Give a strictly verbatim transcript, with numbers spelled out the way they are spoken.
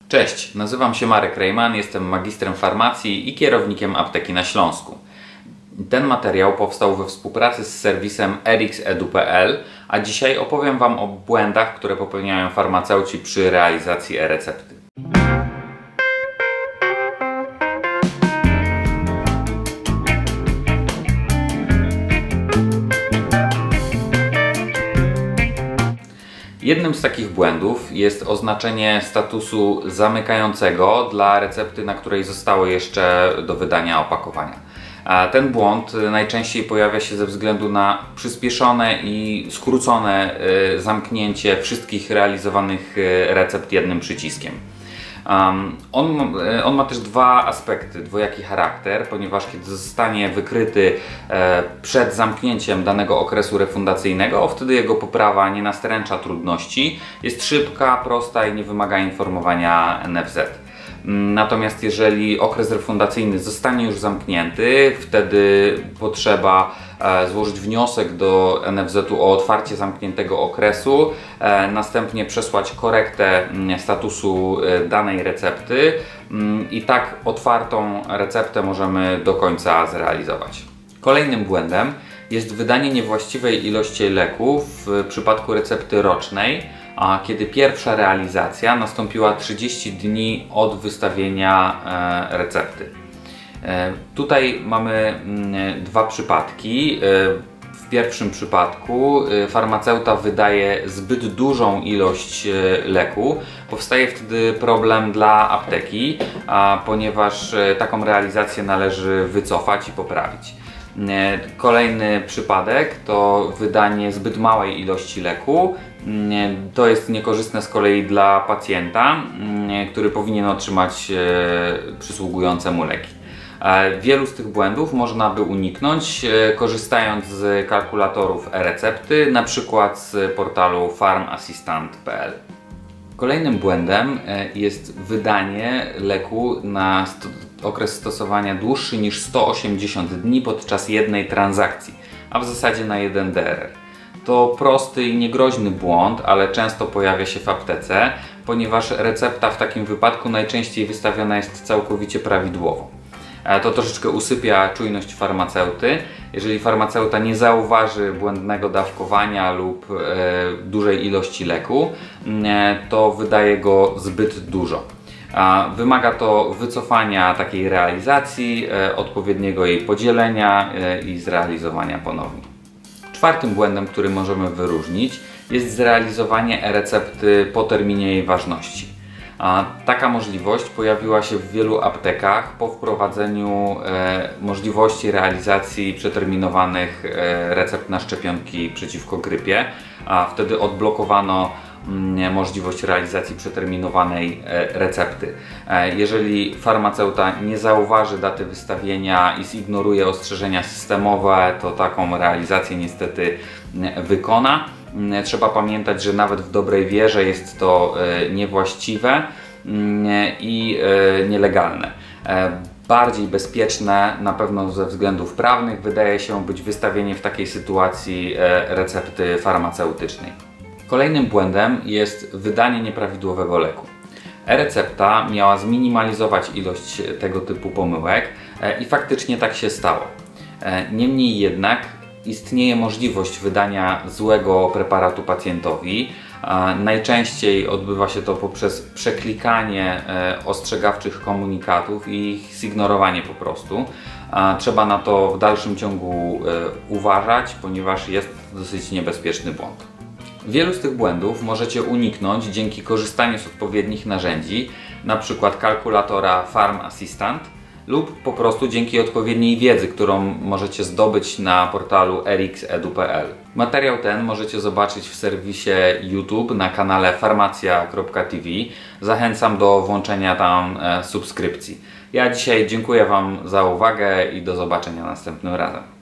Cześć, nazywam się Marek Rejman, jestem magistrem farmacji i kierownikiem apteki na Śląsku. Ten materiał powstał we współpracy z serwisem erix kropka edu kropka pe el, a dzisiaj opowiem Wam o błędach, które popełniają farmaceuci przy realizacji e-recepty. Jednym z takich błędów jest oznaczenie statusu zamykającego dla recepty, na której zostało jeszcze do wydania opakowania. Ten błąd najczęściej pojawia się ze względu na przyspieszone i skrócone zamknięcie wszystkich realizowanych recept jednym przyciskiem. Um, on, on ma też dwa aspekty, dwojaki charakter, ponieważ kiedy zostanie wykryty e, przed zamknięciem danego okresu refundacyjnego, wtedy jego poprawa nie nastręcza trudności, jest szybka, prosta i nie wymaga informowania en ef zet. Natomiast jeżeli okres refundacyjny zostanie już zamknięty, wtedy potrzeba e, złożyć wniosek do en ef zetu o otwarcie zamkniętego okresu, e, następnie przesłać korektę m, statusu e, danej recepty m, i tak otwartą receptę możemy do końca zrealizować. Kolejnym błędem jest wydanie niewłaściwej ilości leku w przypadku recepty rocznej, a kiedy pierwsza realizacja nastąpiła trzydzieści dni od wystawienia e, recepty. E, tutaj mamy m, dwa przypadki. E, w pierwszym przypadku e, farmaceuta wydaje zbyt dużą ilość e, leku. Powstaje wtedy problem dla apteki, a, ponieważ e, taką realizację należy wycofać i poprawić. Kolejny przypadek to wydanie zbyt małej ilości leku. To jest niekorzystne z kolei dla pacjenta, który powinien otrzymać przysługujące mu leki. Wielu z tych błędów można by uniknąć, korzystając z kalkulatorów e-recepty, na przykład z portalu farmassistant kropka pe el. Kolejnym błędem jest wydanie leku na sto okres stosowania dłuższy niż sto osiemdziesiąt dni podczas jednej transakcji, a w zasadzie na jeden de er er. To prosty i niegroźny błąd, ale często pojawia się w aptece, ponieważ recepta w takim wypadku najczęściej wystawiona jest całkowicie prawidłowo. To troszeczkę usypia czujność farmaceuty. Jeżeli farmaceuta nie zauważy błędnego dawkowania lub e, dużej ilości leku, e, to wydaje go zbyt dużo. A wymaga to wycofania takiej realizacji, e, odpowiedniego jej podzielenia e, i zrealizowania ponownie. Czwartym błędem, który możemy wyróżnić, jest zrealizowanie e-recepty po terminie jej ważności. A taka możliwość pojawiła się w wielu aptekach po wprowadzeniu e, możliwości realizacji przeterminowanych e, recept na szczepionki przeciwko grypie, a wtedy odblokowano m, możliwość realizacji przeterminowanej e, recepty. E, jeżeli farmaceuta nie zauważy daty wystawienia i zignoruje ostrzeżenia systemowe, to taką realizację niestety e, wykona. Trzeba pamiętać, że nawet w dobrej wierze jest to niewłaściwe i nielegalne. Bardziej bezpieczne, na pewno ze względów prawnych, wydaje się być wystawienie w takiej sytuacji recepty farmaceutycznej. Kolejnym błędem jest wydanie nieprawidłowego leku. E-recepta miała zminimalizować ilość tego typu pomyłek i faktycznie tak się stało. Niemniej jednak istnieje możliwość wydania złego preparatu pacjentowi. Najczęściej odbywa się to poprzez przeklikanie ostrzegawczych komunikatów i ich zignorowanie po prostu. Trzeba na to w dalszym ciągu uważać, ponieważ jest to dosyć niebezpieczny błąd. Wielu z tych błędów możecie uniknąć dzięki korzystaniu z odpowiednich narzędzi, np. kalkulatora farmassistant, lub po prostu dzięki odpowiedniej wiedzy, którą możecie zdobyć na portalu erix kropka edu kropka pe el. Materiał ten możecie zobaczyć w serwisie YouTube na kanale farmacja kropka te ve. Zachęcam do włączenia tam e, subskrypcji. Ja dzisiaj dziękuję Wam za uwagę i do zobaczenia następnym razem.